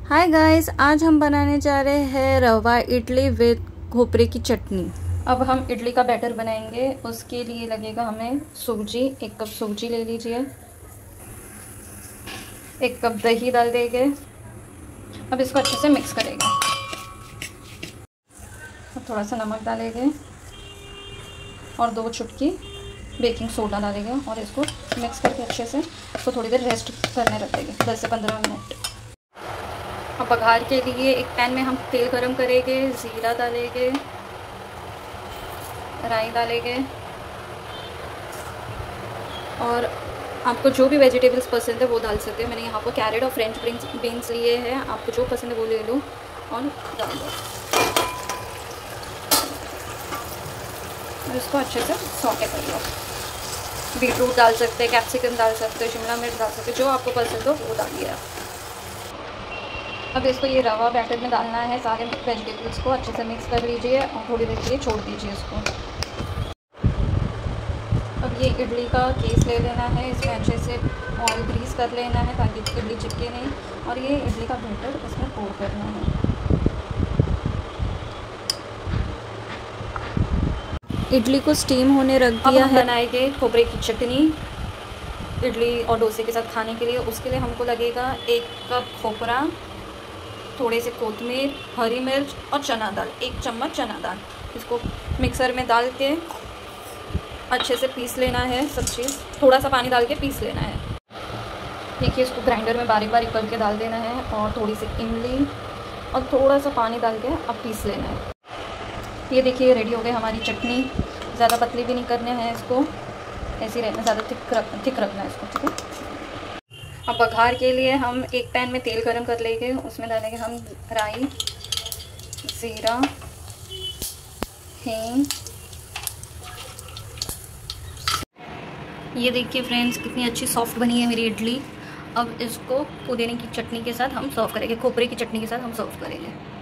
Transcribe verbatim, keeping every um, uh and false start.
Hi guys, आज हम बनाने जा रहे हैं रवा इडली विद खोपरे की चटनी। अब हम इडली का बैटर बनाएंगे। उसके लिए लगेगा हमें सूजी। एक कप सूजी ले लीजिए। एक कप दही डाल देंगे। अब इसको अच्छे से मिक्स करेंगे। अब थोड़ा सा नमक डालेंगे और दो चुटकी बेकिंग सोडा डालेंगे और इसको मिक्स करके अच्छे से इसको थोड़ी देर रेस्ट करने रख देंगे, दस से पंद्रह मिनट। अब बघार के लिए एक पैन में हम तेल गरम करेंगे, ज़ीरा डालेंगे, राई डालेंगे और आपको जो भी वेजिटेबल्स पसंद है वो डाल सकते हैं। मैंने यहाँ पर कैरेट और फ्रेंच बीन्स बीन्स लिए हैं, आपको जो पसंद है वो ले लो और डाल दो। और इसको अच्छे से सौटे कर लो। बीटरूट डाल सकते हैं, कैप्सिकम डाल सकते हैं, शिमला मिर्च डाल सकते हैं, जो आपको पसंद हो वो डालिए। अब इसको ये रवा बैटर में डालना है। सारे वेजिटेबल्स को अच्छे से मिक्स कर लीजिए और थोड़ी देर के लिए छोड़ दीजिए इसको। अब ये इडली का केस ले लेना है, इसमें अच्छे से ऑयल ग्रीस कर लेना है ताकि इडली चिपके नहीं, और ये इडली का बैटर इसमें पोर करना है। इडली को स्टीम होने रख दिया है। बनाएंगे खोपरे की चटनी इडली और डोसे के साथ खाने के लिए। उसके लिए हमको लगेगा एक कप खोपरा, थोड़े से कोतमीर, हरी मिर्च और चना दाल, एक चम्मच चना दाल। इसको मिक्सर में डाल के अच्छे से पीस लेना है सब चीज़। थोड़ा सा पानी डाल के पीस लेना है। देखिए, इसको ग्राइंडर में बारीक बारीक करके डाल देना है और थोड़ी सी इमली और थोड़ा सा पानी डाल के अब पीस लेना है। ये देखिए, रेडी हो गई हमारी चटनी। ज़्यादा पतली भी नहीं करने हैं इसको, ऐसे ही रहना, ज़्यादा थिक रख थिक रखना है इसको, ठीक है। अब बघार के लिए हम एक पैन में तेल गरम कर लेंगे, उसमें डालेंगे हम राई, ज़ीरा, हींग। ये देखिए फ्रेंड्स, कितनी अच्छी सॉफ्ट बनी है मेरी इडली। अब इसको पुदीने की चटनी के साथ हम सर्व करेंगे, खोपरे की चटनी के साथ हम सर्व करेंगे।